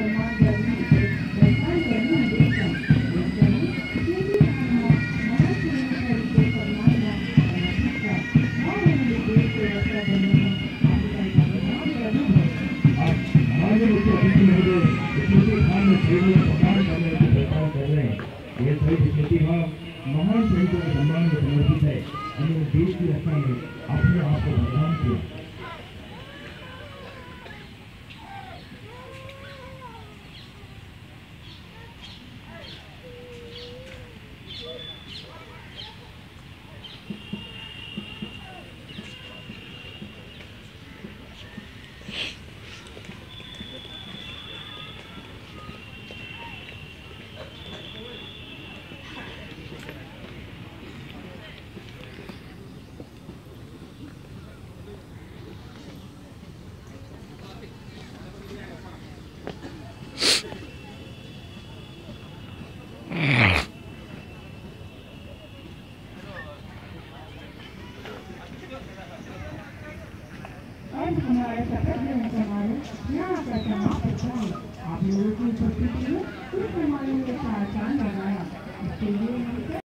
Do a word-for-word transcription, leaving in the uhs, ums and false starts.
महान शहीदों के सम्मान में समर्पित है। उन्होंने देश की रक्षा में अपने आप को बलिदान किया। हमारे सफल समारोह यहाँ पर समाप्त हुआ। आप लोगों की उपस्थिति में कुछ समारोह के साथ लगाया। इसके लिए